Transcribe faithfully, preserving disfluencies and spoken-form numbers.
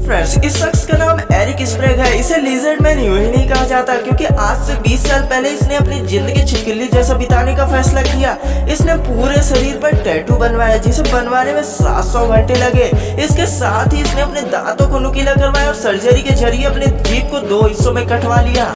Friends, इस शख्स का नाम एरिक स्प्रेग है। इसे लिजर्ड मैन यूं ही नहीं कहा जाता क्योंकि आज से बीस साल पहले इसने अपनी जिंदगी छिपकली जैसा बिताने का फैसला किया। इसने पूरे शरीर पर टैटू बनवाया जिसे बनवाने में सात सौ घंटे लगे। इसके साथ ही इसने अपने दांतों को नुकीला करवाया और सर्जरी के जरिए अपने जीभ को दो हिस्सों में कटवा लिया।